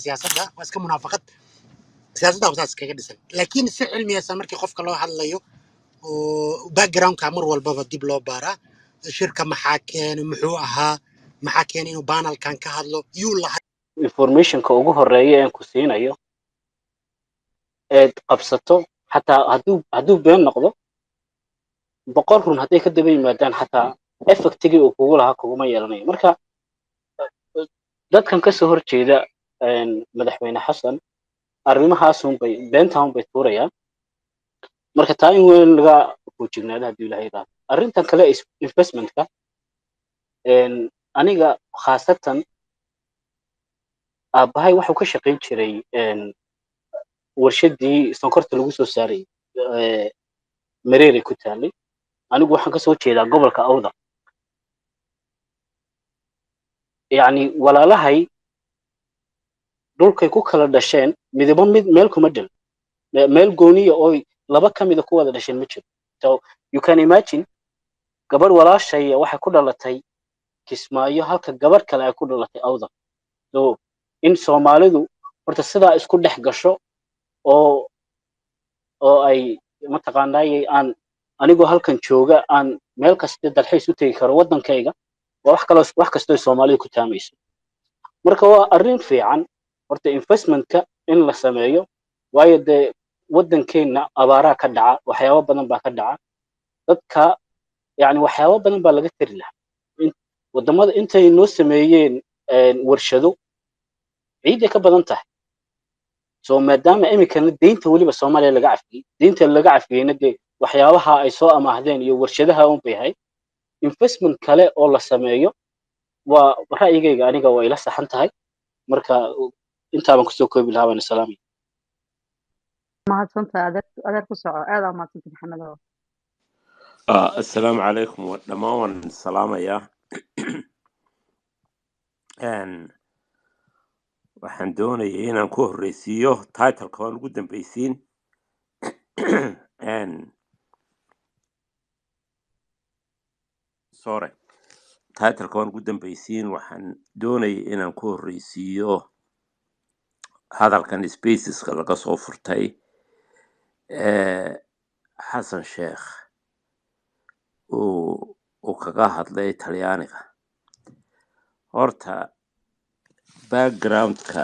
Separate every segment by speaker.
Speaker 1: سياسة ده بس كمنافقة سياسة ده وساس كده دسن لكن سي علمي سمركي خوف كلو هادلايو وباك جراوند كامر والبابا ديب لو بارا شركة محاكين محوها محاكين إنه بانل كان كهادلو يولا
Speaker 2: information ka ugu horeeya aan ku siinayo ee qabsato xataa haduu been noqdo boqol run haday ka daba yimaadaan xataa effectigi uu kugu lahaa kuguma yeelanayo marka dadkan ka soo horjeeda madaxweyne xasan arrimahaas bay beentaan bay tuurayaan marka taa in weyn laga fujignaado hadii ilaahay raaco arrintan kale investmentka aniga khaasatan aabahay wuxuu ka shaqayn jiray warshadii sonkorta lagu soo saaray mareere ku taalay anigu waxaan ka soo jeedaa gobolka awda yani walaalahay dhulkay ku kala dhasheen midba mid meel kuma dhil meel gooniya oo laba kamid ku wada dhasheen ma jiro so you can imagine gabar walaashay waxa ku dhalatay Kismaayo halka gabar kale ay ku dhalatay awda so in Soomaalidu horta sida isku dhex gasho oo ay mataqaanay aan anigu halkan jooga aan meel kasta dalxiis u tagi karo wadankayga wax kasta oo Soomaalidu ku taamayso marka waa arrin fiican horta investmentka in la sameeyo waayo de wadankeena abaara ka dhaca waxyaabo badan baa ka dhaca dadka yani waxyaabo badan baa laga tiri lahaa wadamada intay noo sameeyeen warshado ciiday ka badan tahay soo maadaama imikana deynta waliba Soomaaliya laga cafiyay deynta laga cafiyayna de waxyaabaha ay soo amaahdeen iyo warshadaha uu bixay investment kale oo la sameeyo waa ra'yigayga aniga waa ila saxan tahay marka inta baan ku soo koobi lahaa waan salaamay
Speaker 3: mahadsantahay adeer ku soco aad aan mahadsantahay maxamed
Speaker 4: السلام عليكم ودمان السلام يا waxaan doonayay inaan ku horeysiiyo title-ka waan ugu dambaysiin waxaan doonayay inaan ku horeysiiyo hadalkan spaceska laga soo furtay xasan sheekh uu kaga hadlay Talyaaniga horta background-ka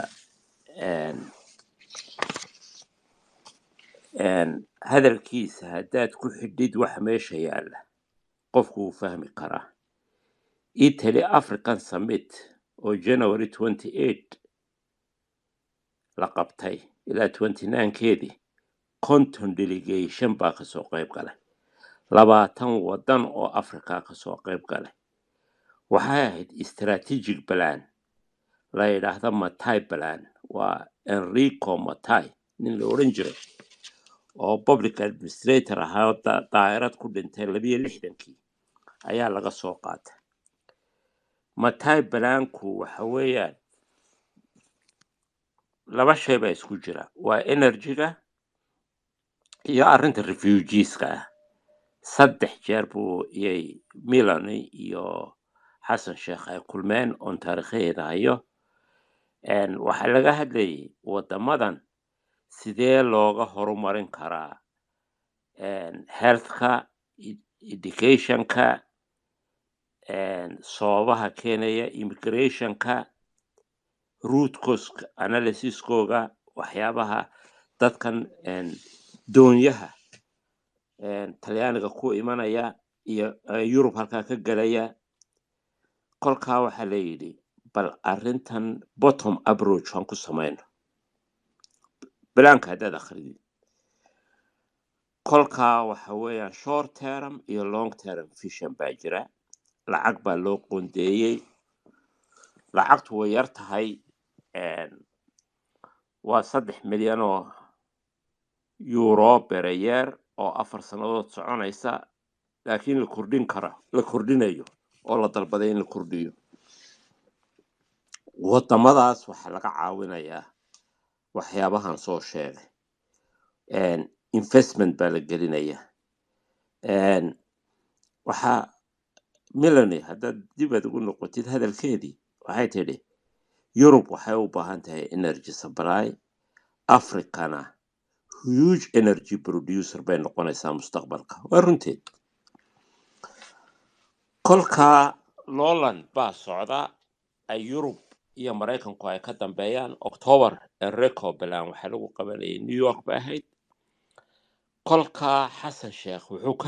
Speaker 4: hadalkiisa haddaad ku xidhid wax meesha yaalla qofku wuu fahmi karaa Italy African Summit oo January 28 la qabtay ilaa 29keedii conton delegation baa ka soo qayb galay 20 wadan oo Afrika ka soo qayb galay waxay ahayd strategic plan la yiraahdo Mattei plan waa Enrico Mattei nin la oran jiray oo public administrator ahaa daa'irad ku dhintay 62kii ayaa laga soo qaatay Mattei planku waxa weeyaan laba shay baa isku jira waa energy-ga iyo arrinta refugees-ka saddex jeer buu iyay Milan iyo Xasan Sheekh ay kulmeen on taariikheeda hayo waxa laga hadlayay wadamadan sidee looga horumarin karaa health-ka education-ka soobaha keenaya immigration-ka root cause analysis-kooga waxyaabaha dadkan doonyaha Talyaaniga ku imanaya iyo Europe halka ka galaya kolka waxa la yiri bal arrintan bottom approach aan ku sameeyno balaanka dad akhriid kolka waxa weeyaan short term iyo long term vision baa jira lacag baa loo qoondeeyay lacagtu way yar tahay waa 3 milyan oo euro per year oo 4 sanadood soconaysa laakiin la kordhinayo oo la dalbaday in la kordhiyo wadamadaas waxa laga caawinayaa waxyaabahan soo sheegay investment baa la gelinayaa waxa Melanie hadda dibad ugu noqotid hadalkeedii waxay tidhi Europe waxay u baahan tahay energy supply, Africana huge energy producer bay noqonaysaa mustaqbalka. Waa runteed. Kolka Lowland baa socda ay Europe iyo Mareykanku ay ka dambeeyaan October Enrico Bilan waxaa lagu qabanayay New York bay ahayd. Kolka Xasan Sheekh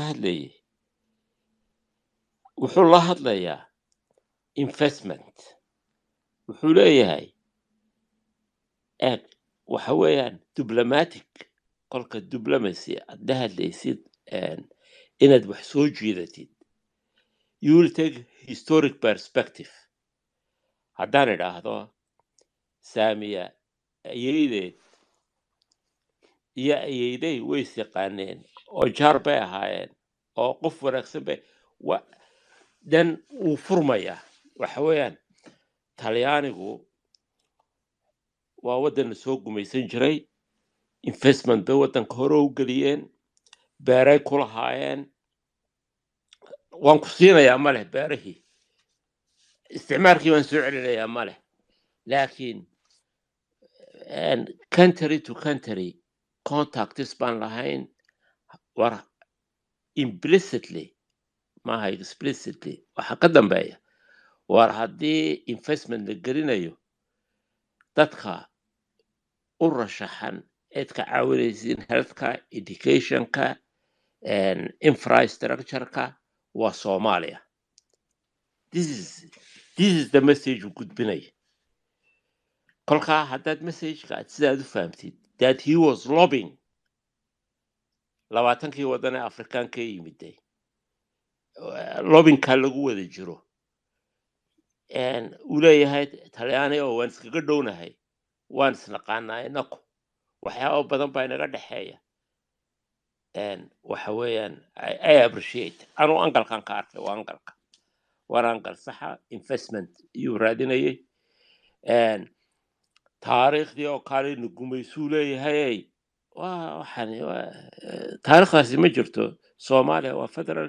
Speaker 4: wuxuu la hadlayaa investment. Wuxuu leeyahay eeg waxa weeyaan diplomatic kolka diplomacy aad hadlaysid inaad wax soo jiidatid. You will take historic perspective. Haddaan idhaahdo Saamiya ayeydeed iyo ayeyday way is yaqaaneen oo jaar bay ahaayeen oo qof wanaagsan bay dan wuu furmayaa. Waxa weeyaan Talyaanigu waa waddan soo gumaysan jiray, investment bay waddanka hore u geliyeen, beeray ku lahaayeen. Waan ku siinayaa ma leh beerihii, isticmaalkii waan soo celinayaa ma leh. Laakiin country to country contacts baan lahayn, war implicitly maaha explicitly. Waxa ka dambeeya war haddii investment la gelinayo dadka u rashaxan eed ka caawinaysiin healthka, educationka, infrastructureka waa Soomaaliya. This is the message uu gudbinaya. Kolka haddaad messageka aad sidaad u fahamtid that he was lobbying 20 waddan ee Afrikaanka yimiday lobbyingka lagu wada jiro uu leeyahay Talyaani oo waan iskaga dhownahay, waan isnaqaanaa inaku waxyaabo badan baa inaga dhexeeya. Waxa weeyaan I appreciate anuu angalkan ka arkay waa angalka waan angal saxa investment iyuu raadinayay. taariikhdii oo kale gumaysuu leeyahay waxaan taariikhdaasi ma jirto. Soomaaliya waa federal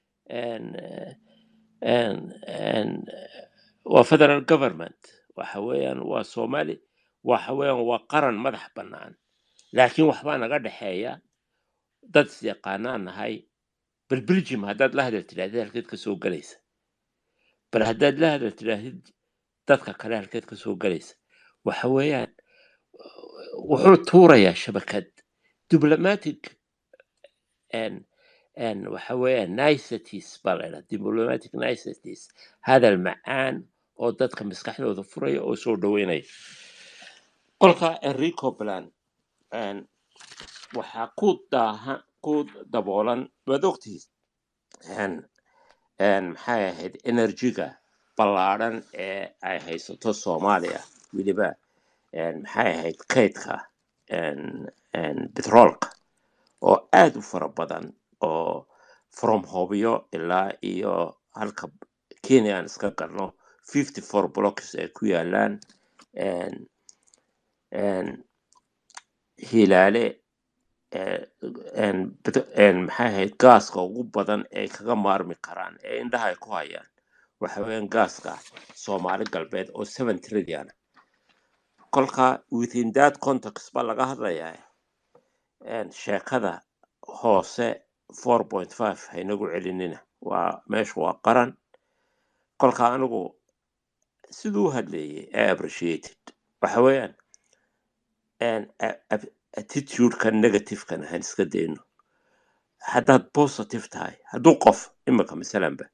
Speaker 4: waa federal government. Waxa weeyaan waa Soomaali, waxa weeyaan waa qaran madax bannaan. Laakiin waxbaa naga dhexeeya dad is yaqaanaan nahay. bal Belgium haddaad la hadal tiraahdo halkeed ka soo galaysa, bal haddaad la hadal tiraahdo dadka kale halkeed ka soo galaysa. waxa weeyaan wuxuu tuurayaa shabakad diplomatic waxa weeyaan niceties baa la yidhaha, diplomatic niceties, hadal macaan oo dadka maskaxdooda furaya oo soo dhaweynaya. Qolka Enrico Bilan waxaa ku daboolan waad ogtihiin maxay ahayd enerjiga ballaadhan ee ay haysato Soomaaliya, weliba maxay ahayd kaydka petroolka oo aad u fara badan oo from Hobyo ilaa iyo halka Kenya aan iska galno 54 blocks ay ku yaalaan hilaale maxay ahayd gaaska ugu badan ay kaga maarmi karaan ee indhaha ay ku hayaan. Waxa weeyaan gaaska Soomaali galbeed oo 7 trillion. Kolka within that context baa laga hadlayaa sheekada hoose 4.5 haynagu celinina, waa meesha waa qaran. Kolka anigu siduu hadlayay I appreciated. Waxa weeyaan attitude-ka negative-kana han iska dayno. Haddaad positive tahay, hadduu qof imika masalanba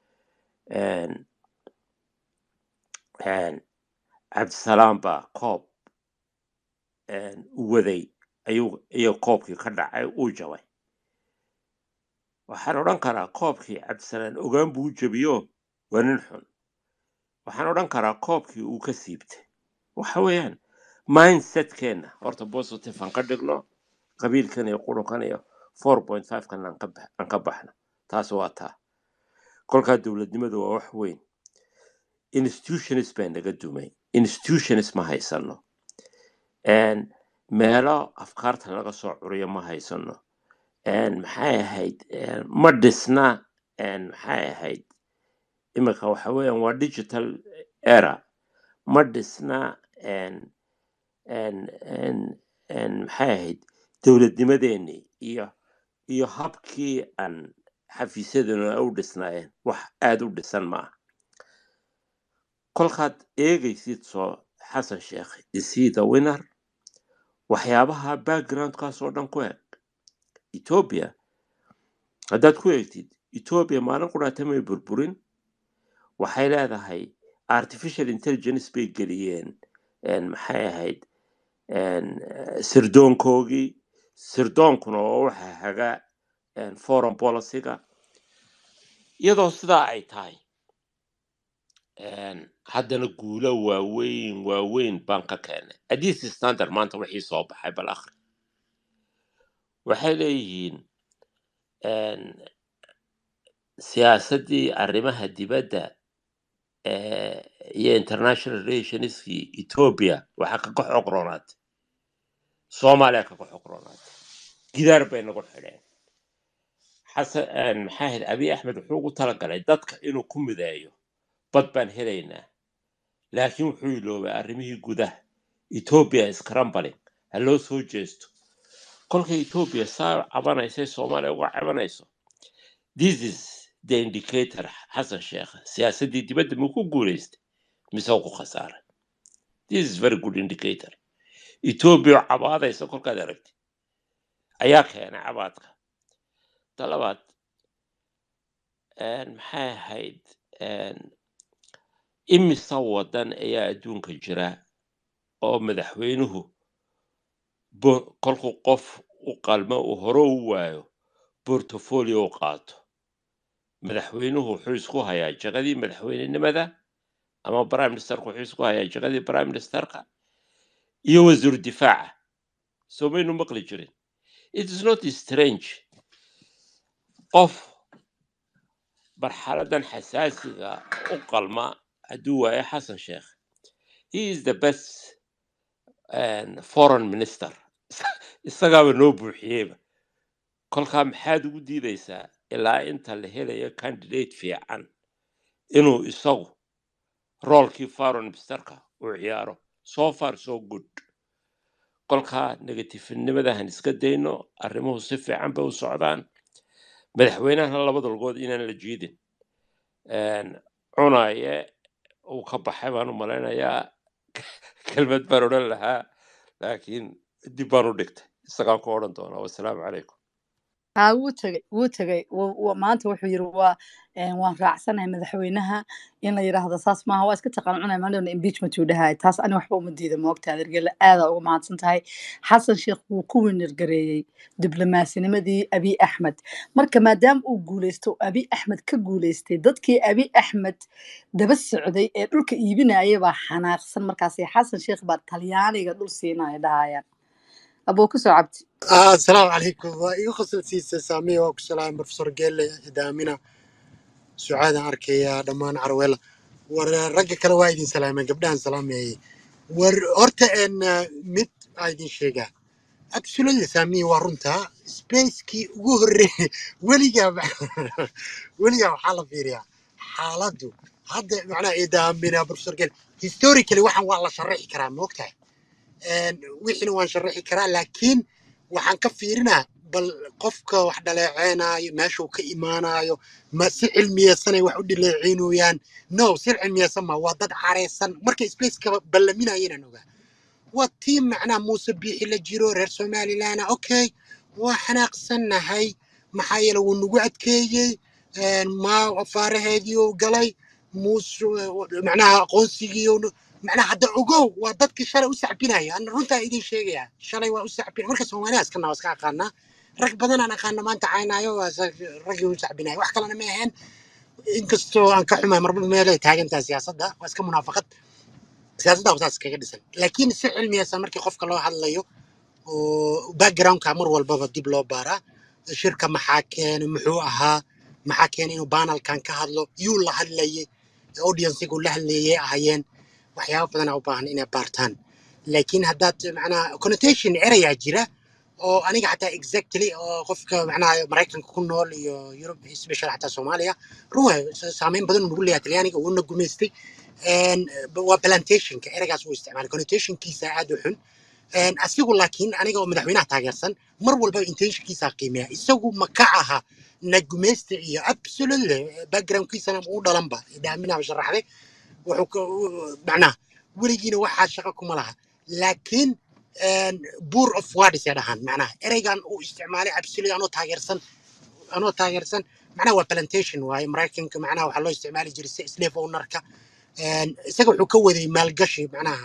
Speaker 4: Cabdisalaam baa koob u waday ayuu koobkii ka dhacay uu jabay. Waxaan odhan karaa koobkii Cabdisalaam ogaan buu u jabiyo waa nin xun. Waxaan odhan karaa koobkii uu ka siibtay. Waxa weeyaan mindset-keena horta positive aan ka dhigno, qabiilkan iyo qurunkan iyo 4.5-kan aan ka baxno. Taas waa taa. Kolkaa dowladnimadu waa wax weyn. Institutions baa naga dumay. Institutions ma haysano. Meelo afkaarta laga soo curiyo ma haysano. Maxay ahayd ma dhisna maxay ahayd imika waxa weeyaan waa digital era. ma dhisna maxay ahayd dowladnimadeennii iyo habkii aan xafiisyaduna u dhisnaayeen wax aada u dhisan maaha. kolkaad eegaysid soo xasan sheekh isiida winner waxyaabaha backgroundkaas oo dhan ku eg ethiopia haddaad ku eegtid ethiopia maalin quraata may burburin. waxay leedahay artificial intelligence bay geliyeen maxay ahayd sirdoonkoogii sirdoonkuna oo waxa haga foreign policy-ga iyadoo sidaa ay tahay haddana guulo waaweyn baan ka keenay addis standard maanta wixii soo baxay bal akhri waxay leeyihiin siyaasaddii arrimaha dibadda iyo international relationskii Ethiopia waxaa kaga xog roonaatay Soomaaliya kaga xog roonaatay gidaar bay nagu xidheen. xasan maxaa ahayd Abiy Ahmed wuxuu ugu talagalay dadka inuu ku mideeyo bad baan helaynaa laakiin wuxuu iloobay arrimihii gudaha. Ethiopia is crumbling ha loo soo jeesto. kolka Ethiopia saa cabanaysay Soomaaliya uga cabanayso this is the indicator xasan sheekh siyaasaddii dibadda ma ku guulaystay mise ku khasaaray. This is very good indicator. Ethiopia cabaadaysa kolkaad aragtid ayaa keenay cabaadka. talabaad maxay ahayd imisa wadan ayaa adduunka jira oo madaxweynuhu kolkuu qof u qalmo uu hore u waayo portfolio u qaato. madaxweynuhu wuxuu isku hayaa jaqadii madaxweynenimada ama prime ministerku wuxuu isku hayaa jaqadii prime ministerka iyo wasiir difaaca. soo maynu maqli jirin. It is not strange qof marxaladan xasaasiga u qalma hadduu waayo xasan sheekh. He is the best foreign minister. isagaaba noo buuxiyeyba. kolkaa maxaad ugu diidaysaa ilaa inta la helayo candidate fiican inuu isagu roolkii foreign ministerka u ciyaaro. So far so good. kolkaa negatifnimadahan iska dayno arrimuhu si fiican bay u socdaan. madaxweynaha labada lugood inaan la jiidin cunaye uu ka baxay baan u malaynayaa kelmad baan odhan lahaa laakiin dib baan u dhigtay isagaan ku odhan doonaa. wassalaamu calaykum.
Speaker 3: wuu tegay maanta wuxuu yiri waan raacsanahay madaxweynaha in la yiraahdo saas maaha waa iska taqaanunay maanta impeachment uu dhahay taas ani waxba uma diido moogtaa ergela aada uga mahadsan tahay. xasan sheekh wuu ku winirgareeyay diblomaasinimadii Abiy Ahmed marka maadaama uu guuleysto Abiy Ahmed ka guuleystay dadkii Abiy Ahmed daba socday ee dhulka iibinayay baa xanaaqsan markaas xasan sheekh baa Talyaaniga dhul siinaya dhahayaan abuu ku soo cabti.
Speaker 1: السلام عليكم وإيو خصل سيسة سامية وكسلام بروفيسور جيل دامنا سعادة أركيا دمان عرويلا ورجع كلا وايدين سلامة قبلان سلامة ورأرتا إن مت وايدين شيء absolutely سامية ورنتا سبيس كي وهري وليا حالة فيريا حالته هذا معناه دامنا بروفيسور جيل historically واحد والله شرحي كلام وقتها wixii waan sharxi karaa laakiin waxaan ka fiirinaa bal qofka wax dhaleeceynaayo meeshuu ka imaanayo ma si cilmiyeysan ay wax u dhaleeceynayaan no si cilmiyeysan ma waa dad careysan markay spaceka ballaminayeen ogaa waa tiim macnaa muuse biixi la jiro reer Somaliland okay waa xanaaqsanahay maxaa yeelay wuu nagu adkeeyay ma faaraheedii galay muuse macnaa aqoonsigii معناها هذا عقو وضدك شلي وسعبينها أنا رنتا إيدين شيء شلي وسعبين مركز سويناس كنا وسكا قلنا رك بدنا أنا قلنا ما أنت عينا يو رك وسعبينها وحكي لنا مهن إنكستو أنك حما مربوط مالي تاجن سياسة ده بس كمنافقة سياسة ده وساس كجدسن لكن سعر علمي سمرك خوفك الله هذا يو وباك جراوند كامور والبابا ديبلو بارا شركة محاكين محوها محاكين إنه بانال كان كهذلو يولا هاللي أودينس يقول له اللي عيان waxyaabo badan oo baahan inay baartaan laakiin haddaad macnaa connotation area jira oo aniga xataa exactly oo qofka macnaa Mareykanka ku nool iyo Europe especially xataa Soomaaliya ruuxa saameyn badan ugu leeyahay Talyaaniga oo na gumeystay وبلانتيشن كإرجاس واستعمال connotation كيسا عاد وحن أسيقول لكن أنا جو مدحوينها تاجرسن مر والبا intention كيسا قيمة يسوق مكعها نجمست إيه absolutely background كيسا أنا مو ضلمبا إذا منا بشرح ذي وحك معناه ولقينا واحد شقكم لها لكن بور اوف وادس يدهان معناه إرجان واستعمالي absolutely أنا تاجرسن معناه وبلانتيشن وهاي مراكن معناه وحلو استعمالي جرس سليف ونركه isaga wuxuu ka waday maalgashi macnaha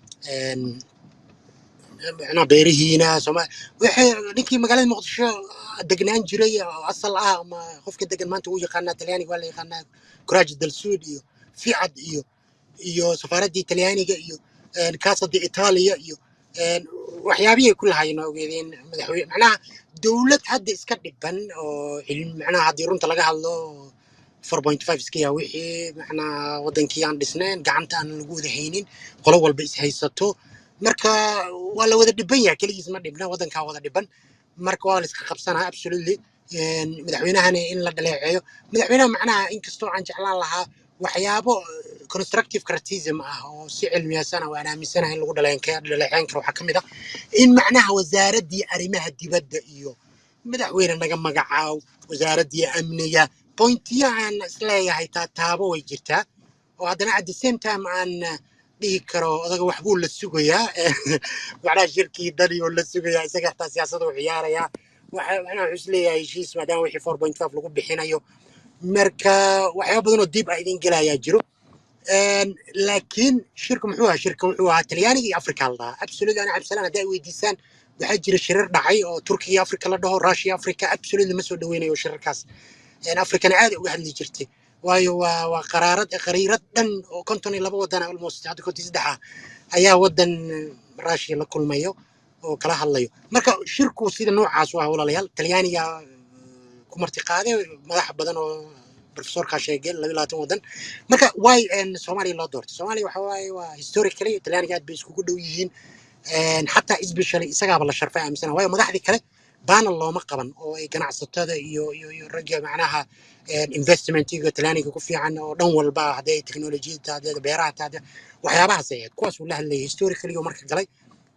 Speaker 1: macnaha beerihiina waxay ninkii magaalada muqdisho degnaan jiray oo asal ah ama qofka degan maanta uu yaqaanaa talyaaniga waa la yaqaanaa kuraaj dal suud iyo fiicad iyo safaaradii talyaaniga iyo kaasadii Itaaliya iyo waxyaabihii ay ku lahaayeen ogeedeen madaxweyne macnaha dawlad hadda iska dhiban oo macnaha haddii runta laga hadlo 4.5 iskiya wixii macnaha wadankii aan dhisnayn gacanta aan lagu wada haynin qolo walba is haysato marka waa la wada dhiban yahay kaligiis ma dhibna wadanka wada dhiban marka waa la iska qabsanaa absolutely madaxweynahana in la dhaleeceeyo madaxweynaha macnaha inkastoo aan jeclaan lahaa waxyaabo constructive criticism ah oo si cilmiyaysan oo aan aaminsanahay in lagu dhaleeceyn karo waxa kamid ah in macnaha wasaaradii arrimaha dibadda iyo madaxweyne naga magacaaw wasaaradii amniga pointiyahan isleeyahay taabo way jirtaa oo haddana at the same time aan dhihi karo odaga waxbuu la sugayaa macnaha shirkii dani oo la sugayaa isaga xitaa siyaasadda u ciyaarayaa macnaha wuxuu isleeyahay heshiis maadaama wixii 4.5 lagu bixinayo marka waxyaabo badan oo dib ah idin gelayaa jiro laakiin shirku muxuu ahaa shirka wuxuu ahaa talyaaniga iyo afrika la dhahaa absolutely ana cabsalaan hadday weydiisaan waxaa jira shirar dhacay oo turkiga afrika la dhaho russia afrika absolutely ma soo dhaweynayo shirarkaas afrikana aad uga hadli jirtay waayo waa qariirad dhan oo 52 wadan almost hadda 53 ayaa wadan Russia la kulmayo oo kala hadlayo marka shirku sida noocaas waa walaalayaal talyaaniga ku martiqaaday madax badan oo professor ka sheegay 22 wadan marka way Soomaaliya loo doortay Soomaaliya waxa waaye waa historically talyaaniga aad bay isku dhow yihiin حتى especially isagaaba la sharfay aaminsan waayo madaxdii kale baana looma qaban oo ay ganacsatada iyo ragga macnaha investmentiga talyaaniga ku fiican oo dhan walba haday technology-da haday beeraha taada waxyaabahaas ay kuwaas uu la hadlay historically oo marka galay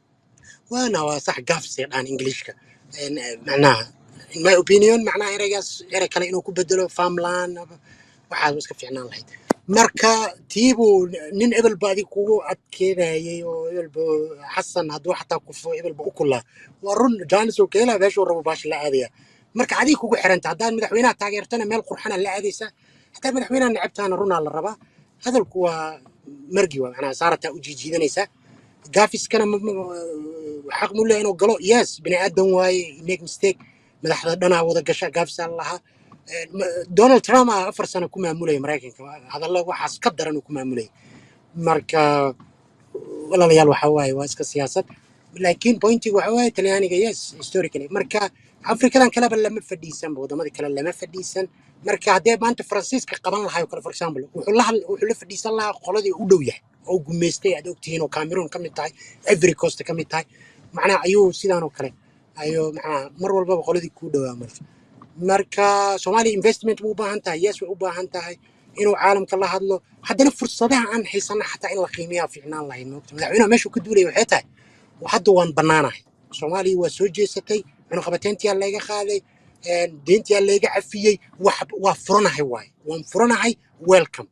Speaker 1: waana waa sax gaafsi dhan Englishka macnaha in my opinion macnaha eraygaas eray kale inuu ku bedelo farmland waxa iska fiicnaan lahayd marka tiibu nin ebel baadi kugu adkeedayay oo ebel xasan haduu xataa ku foo ebel u kula warun jaanis oo kale beesho rabo baash la aadaya marka adiga kugu xiranta hadaan madaxweynaha taageertana meel qurxana la aadaysa hataa madaxweynaha nacabtaana runa la rabaa hadalku waa margi waa macnaha saarata u jiijiidanaysa gaafiskana xaq mu leeyahay inuu galo yes bini aadan waaye make mistake madaxda dhana wada gasha gaafsan laha Donald Trump 4 sano ku maamulay Mareykanka hadallo waxaas ka daran ku maamulay marka walaalayaal waxa waaye waa iska siyaasad laakiin pointigu waxa waaye talyaaniga yes historically marka afrikadan kale lama fadhiisan wadamada kale lama fadhiisan marka hadee maanta Faransiiska qaban lahaay kale for example wuxuu la fadhiisan lahaa qoladii u dhow yahay oo gumeystay aad ogtihiin oo Cameroon kamid tahay Ivory Coast kamid tahay macnaha ayuu sidaan oo kale ayuu macnaha mar walba qoladii ku dhawaa marka Soomaali investment u baahan tahay yes u baahan tahay inuu caalamka la hadlo haddana fursadaha aan haysana xataa in la qiimeeyo fiicnaan lahayn madaxweynaha meesha ku duulay waxay tahay hadda waan banaanahay Soomaaliya waa soo jeesatay inuu qabateyntii laga qaaday deyntii laga cafiyay waa furanahay waan furanahay welcome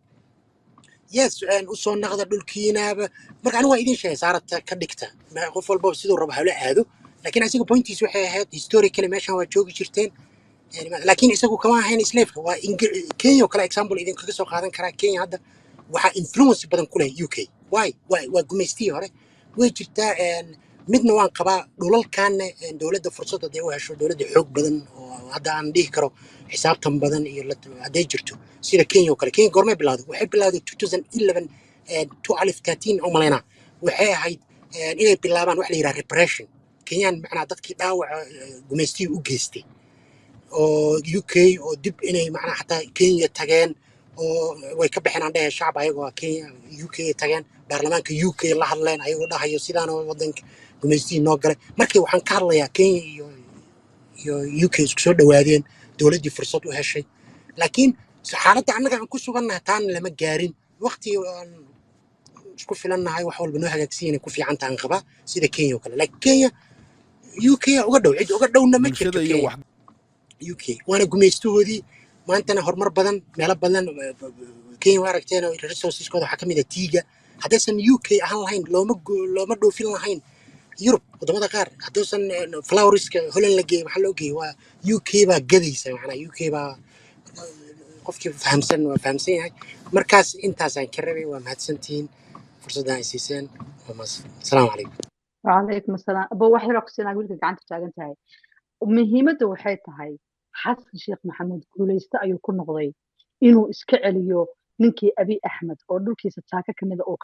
Speaker 1: yes u soo naqda dhulkiinaaba marka anigu waa idin sheegay saarata ka dhigta qof walba sidoo rabo hala aado laakiin asiga pointiis waxay ahayd historically meeshan waa joogi jirteen لكن إسقوا كمان هين إسلافك وكينيا وكلا example إذا كذا قادن كرا كينيا هذا وح influence بدن كله UK واي وجمستي هره وجدت مدن وان قبا دولال كان دولة فرصة ده وهشوا دولة حق بدن وهذا عندي كرو حساب تم بدن يلا هذا جرتو سير كينيا وكلا كينيا قرمي بلاده وحب بلاده 2011 2013 عملنا وحي هاي إلى بلادان وحلي repression كينيا معنا ضد كده وجمستي وجستي oo UK oo dib inay macnaha xataa Kenya tageen oo way ka bixin aan shacab ayagoo Kenya UK tageen baarlamaanka UK la hadleen ayagoo dhahayo sidaan wadanka gumeystii noo galay markii waxaan ka hadlayaa Kenya iyo UK isku soo dhawaadeen dawladii fursad u heshay laakiin xaaladda annaga aan ku sugannahay taan lama gaarin waqti aan isku filannahay wax walba noo hagaagsiinay ku fiican tahan qaba sida Kenya oo kale laakiin Kenya UK uga dhow cid uga dhowna ma jirto Kenya UK waana gumaystoodii maantana horumar badan meelo badan Kenya waa aragteen resourceskooda waxaa ka mid ah tiiga haddaysan UK ahaan lahayn looma dhoofin lahayn Yurub wadamada qaar haddaysan flowerska Holland la geeyo waxaa loo geeyo waa UK baa gadaysa macnaa UK baa qofkii fahamsan waa fahamsan yahay markaas intaasaan ka rabay waa mahadsantihiin fursaddan ay siiseen asalaamu calaykum
Speaker 3: وعليكم السلام أبو واحد رقصنا أقول لك عن تجاهل تاعي ومهمته waxay tahay xasan sheekh maxamuud guuleysta ayuu ku noqday inuu iska celiyo ninkii abi axmed oo dhulkiisa taaka kamid ah oo